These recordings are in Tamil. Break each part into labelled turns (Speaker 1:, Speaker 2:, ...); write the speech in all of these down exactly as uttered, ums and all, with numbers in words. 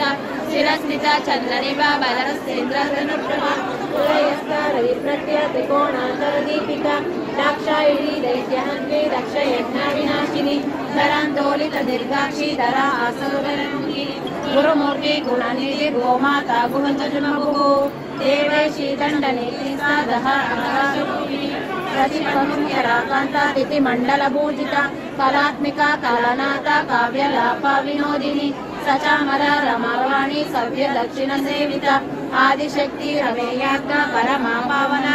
Speaker 1: शिरस्मिता चन्द्रनिभा बलरस्तेन्द्रधनुप्रभा रविप्रत्य त्रिकोणान्तरदीपिका दाक्षायणी दैत्यहन्त्री दक्षयज्ञविनाशिनी धरान्तोलितदीर्घाक्षी धरा आसुरमुखी गुरुमूर्ति गुणनिधि गोमाता गुहन्तजुनमुः देवेशी दण्डनीति साधः प्रतिपमुख्यराकान्ता तिथिमण्डलभूजिता कलात्मिका कालनाथा काव्यलापा विनोदिनी सचामरा रमावाणी सव्य दक्षिण सेविता आदिशक्ति रमेयाज्ञा परमा पावना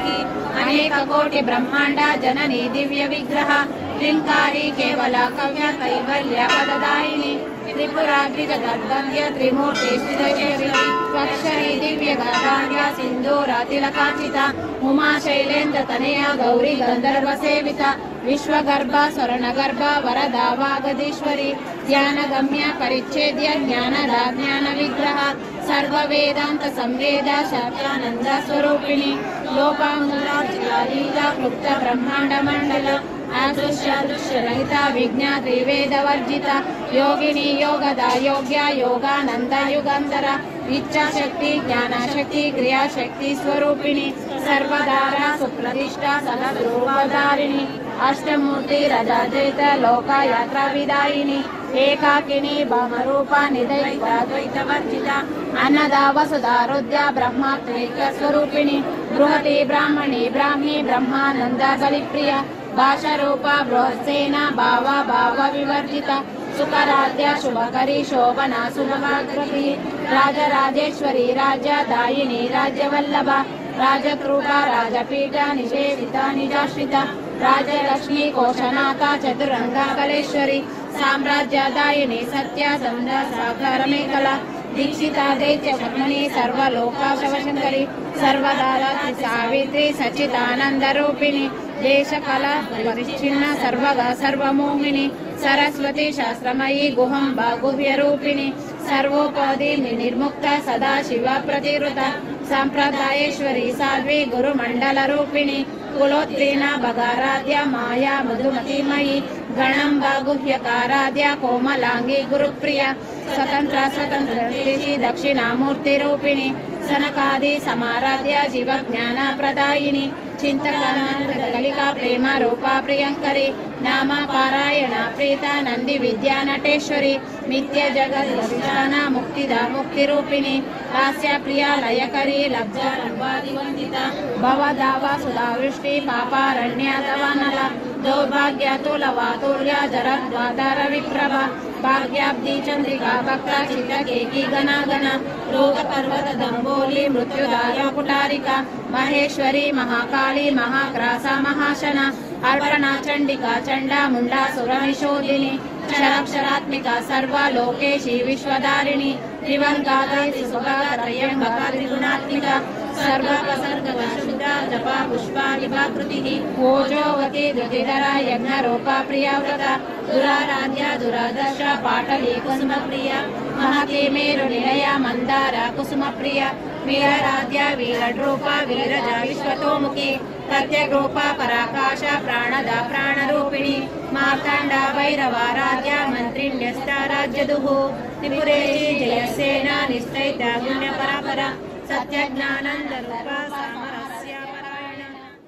Speaker 1: अनेक कोटि ब्रह्मांड जननी दिव्य विग्रह त्रिंकारी केवल कव्य कैवल्य पददायिनी त्रिपुराग्रि जगद्वन्द्य त्रिमूर्ति स्वक्षरी दिव्य गाधान्य सिंधूर तिलकाचिता उमा शैलेन्द्र तनया गौरी गंधर्व सेविता विश्वगर्भ स्वर्णगर्भ वरदा वागदीश्वरी ध्यानगम्य परिच्छेद्य ज्ञानदा ज्ञान विग्रह सर्व वेदांत संवेद शास्त्रानंद स्वरूपिणी लोपामूला लीला क्लुप्त ब्रह्मांड मंडल आदृश्य दृश्य रहिता विज्ञा त्रिवेद वर्जिता योगिनी योगदा योग्य योगानंद युगंधर इच्छा शक्ति ज्ञान शक्ति क्रिया शक्ति स्वरूपिणी सर्वधारा सुप्रतिष्ठा सदरूपधारिणी अष्टमूर्ति रजाजैत लोकयात्रा विदायिनी एकाकिनी भामरूपा निधयिता द्वैतवर्जिता अन्नदा वसुधारुद्या ब्रह्मात्मैक्य स्वरूपिणी बृहति ब्राह्मणी ब्राह्मी ब्रह्मानंद बलिप्रिया भाषारूपा बृहत्सेना भावा भाव विवर्जिता सुखराध्या शुभकरी शोभना सुभगाकृति राजराजेश्वरी राज्यदायिनी राज्यवल्लभा राजकृपा राजपीठा निषेविता निजाश्रिता राजलक्ष्मी कोशनाथा चतुरंगा कलेश्वरी साम्राज्यदायिनी सत्या संध्या साकारमेखला दीक्षिता दैत्य शक्मणी सर्वलोकाशवशंकरी सर्वदारा सावित्री सच्चिदानंद रूपिणी देशकला परिच्छिन्न सर्वगा सर्वमोहिनी सरस्वती शास्त्रमयी गुहंबा गुह्य रूपिणी सर्वोपदी निर्मुक्ता सदा शिव प्रतिरुता संप्रदायेश्वरी साध्वी गुरुमंडल रूपिणी कुलोत्तीर्णा भगाराध्या माया मधुमतीमयी गणंबा गुह्यकाराध्या कोमलांगी गुरुप्रिया स्वतंत्र स्वतंत्र दक्षिणामूर्ति रूपिणी सनकादि समाराध्या जीव ज्ञान प्रदायिनी चिंतकलिका प्रेम रूपा प्रियंकरी नाम पारायण प्रीता नंदी विद्या नटेश्वरी मिथ्य जगत मुक्तिदा मुक्ति रूपिणी हास्य प्रिया लयकरी लब्धा रंभादिवंदिता भवदावा सुधावृष्टि पापारण्यतवनल दौर्भाग्य तुलवातुर्य जरद्वादर विप्रभा भाग्याब्धि चंद्रिका भक्ता चित्रकेकी गणागण रोग पर्वत दंबोली मृत्युदाय कुटारिका महेश्वरी महाकाली महाग्रासा महाशना अर्पणा चंडिका चंडा मुंडा सुरनिशोधिनी क्षराक्षरात्मिका सर्वा लोकेशी विश्वधारिणी त्रिवर्गादय सुभगात्रयंबका त्रिगुणात्मिका सर्वप्रसर्गता शुद्धा जपा पुष्पा विभाकृतिः ओजोवती धृतिधरा यज्ञरूपा प्रियाव्रता दुराराध्या दुरादर्श पाटली कुसुमप्रिया महती मेरुनिलया मंदारा कुसुमप्रिया वीराराध्या वीररूपा वीरजा विश्वतोमुखी प्रत्यग्रूपा पराकाश प्राणदा प्राणरूपिणी मार्तांडा भैरवाराध्या मंत्रिण्यस्ता राज्यदुः त्रिपुरेशी जयसेना निस्तैता गुण्यपरापरा सत्यज्ञानंद रूपा सामरस्य परायण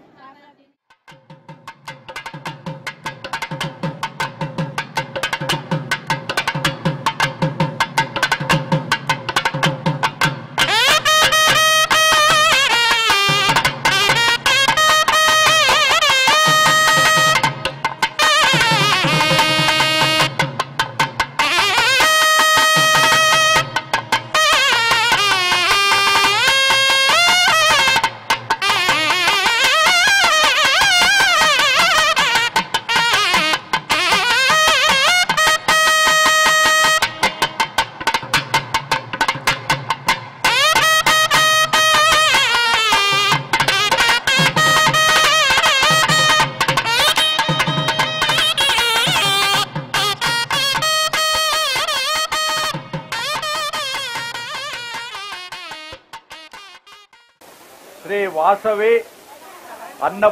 Speaker 2: శ్రీ వాసవి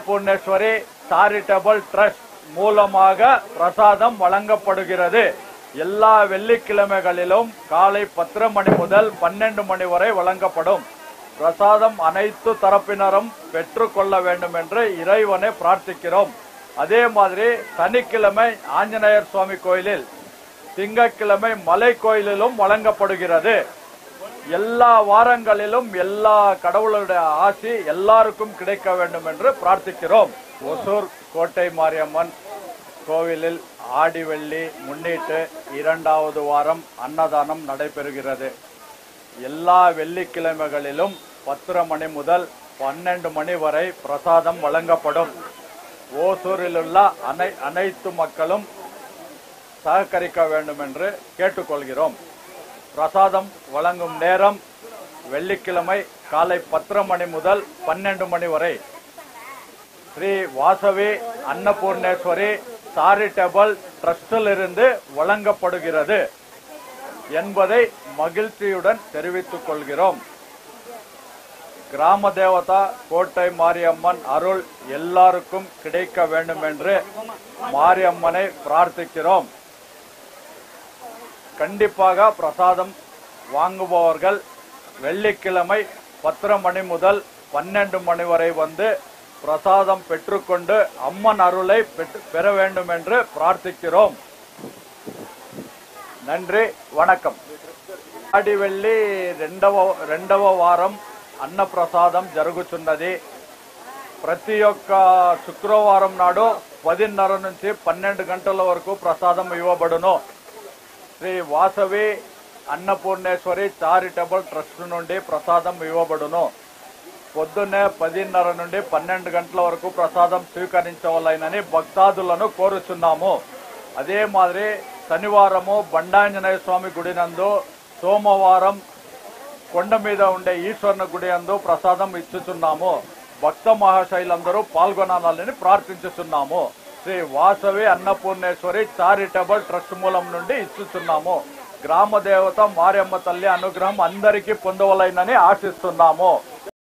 Speaker 2: அன்னபூர்ணேஸ்வரி சாரிட்டபிள் ட்ரஸ்ட் மூலமாக பிரசாதம் வழங்கப்படுகிறது. எல்லா வெள்ளிக்கிழமைகளிலும் காலை பத்தரை மணி முதல் பன்னெண்டு மணி வரை வழங்கப்படும். பிரசாதம் அனைத்து தரப்பினரும் பெற்றுக் கொள்ள வேண்டும் என்று இறைவனை பிரார்த்திக்கிறோம். அதே மாதிரி சனிக்கிழமை ஆஞ்சநேயர் சுவாமி கோயிலில், திங்கட்கிழமை மலை கோயிலிலும் வழங்கப்படுகிறது. எல்லா வாரங்களிலும் எல்லா கடவுளுடைய ஆசி எல்லாருக்கும் கிடைக்க வேண்டும் என்று பிரார்த்திக்கிறோம். ஒசூர் கோட்டை மாரியம்மன் கோவிலில் ஆடி வெள்ளி முன்னிட்டு இரண்டாவது வாரம் அன்னதானம் நடைபெறுகிறது. எல்லா வெள்ளிக்கிழமைகளிலும் பத்தரை மணி முதல் பன்னெண்டு மணி வரை பிரசாதம் வழங்கப்படும். ஓசூரில் உள்ள அனை அனைத்து மக்களும் சககரிக்க வேண்டும் என்று கேட்டுக்கொள்கிறோம். பிரசாதம் வழங்கும் நேரம் வெள்ளிக்கிழமை காலை பத்தரை மணி முதல் பன்னெண்டு மணி வரை. ஸ்ரீ வாசவி அன்னபூர்ணேஸ்வரி சாரிட்டபிள் ட்ரஸ்டில் இருந்து வழங்கப்படுகிறது என்பதை மகிழ்ச்சியுடன் தெரிவித்துக் கொள்கிறோம். கிராம தேவதா கோட்டை மாரியம்மன் அருள் எல்லாருக்கும் கிடைக்க வேண்டும் என்று மாரியம்மனை பிரார்த்திக்கிறோம். கண்டிப்பாக பிரசாதம் வாங்குபவர்கள் வெள்ளிக்கிழமை பத்தரை மணி முதல் பன்னெண்டு மணி வரை வந்து பிரசாதம் பெற்றுக்கொண்டு அம்மன் அருளை பெற வேண்டும் என்று பிரார்த்திக்கிறோம். நன்றி, వణకం. ఆడి వెళ్లి రెండవ రెండవ వారం అన్న ప్రసాదం జరుగుతున్నది. ప్రతి ఒక్క శుక్రవారం నాడు పదిన్నర నుంచి పన్నెండు గంటల వరకు ప్రసాదం ఇవ్వబడును. శ్రీ వాసవి అన్నపూర్ణేశ్వరి చారిటబుల్ ట్రస్ట్ నుండి ప్రసాదం ఇవ్వబడును. పొద్దున్నే పదిన్నర నుండి పన్నెండు గంటల వరకు ప్రసాదం స్వీకరించవలెనని భక్తాదులను కోరుచున్నాము. అదే మాదిరి శనివారము బండాంజనేయ స్వామి గుడి నందు, సోమవారం కొండ మీద ఉండే ఈశ్వరుని గుడి నందు ప్రసాదం ఇచ్చుచున్నాము. భక్త మహాశైలందరూ పాల్గొనాలని ప్రార్థించుచున్నాము. శ్రీ వాసవి అన్నపూర్ణేశ్వరి చారిటబుల్ ట్రస్ట్ మూలం నుండి ఇచ్చుచున్నాము. గ్రామ దేవత మారియమ్మ తల్లి అనుగ్రహం అందరికీ పొందవలెనని ఆశిస్తున్నాము.